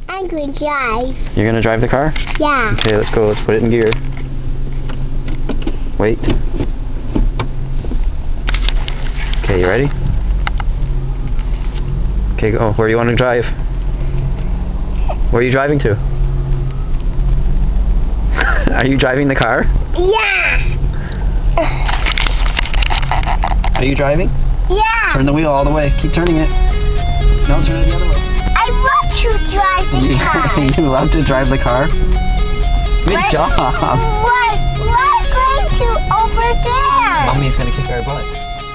I'm going to drive. You're gonna drive the car? Yeah. Okay, let's go. Let's put it in gear. Wait. Okay, you ready? Okay, go. Where do you want to drive? Where are you driving to? Are you driving the car? Yeah. Are you driving? Yeah. Turn the wheel all the way. Keep turning it. No, turn it the other way. I want to drive the car. You love to drive the car? Good job. We're going to over there. Mommy's gonna kick our butt.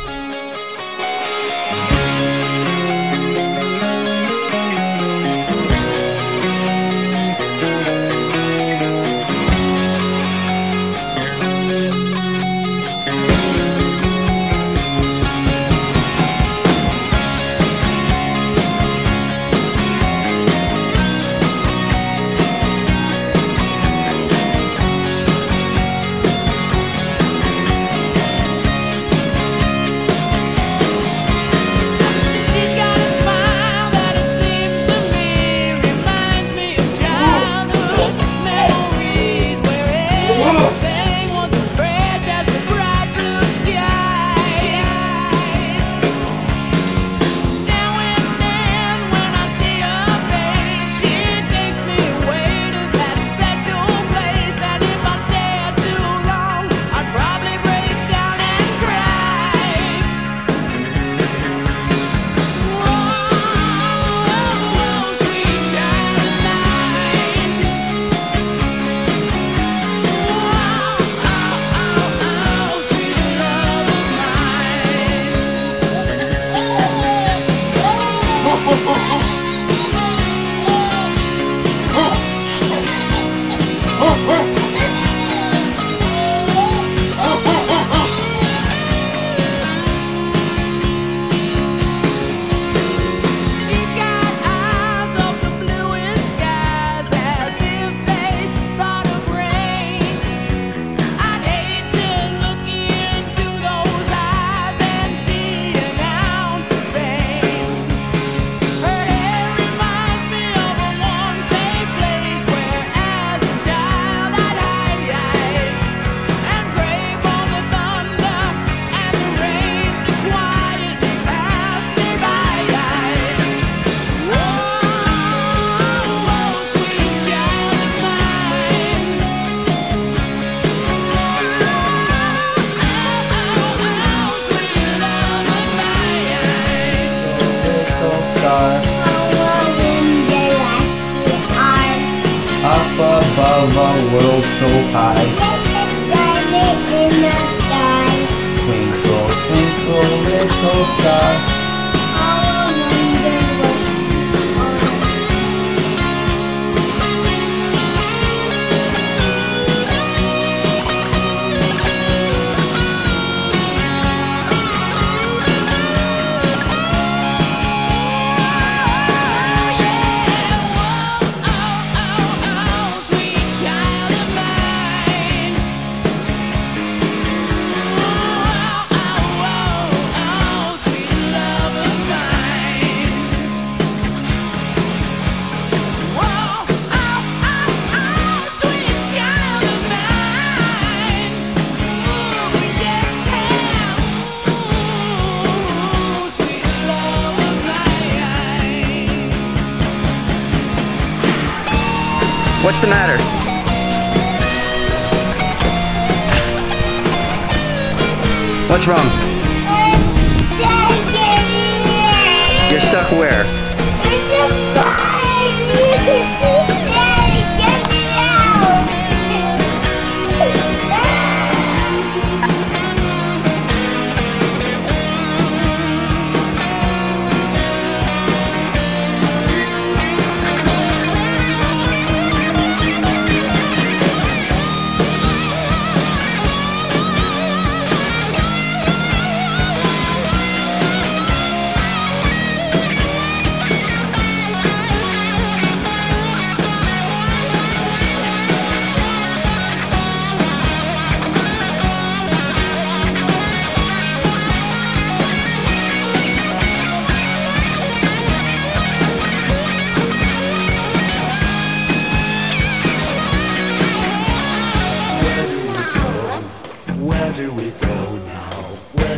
Up above a world so high. Twinkle, twinkle, little star. What's the matter? What's wrong? You're stuck where?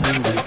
Monday.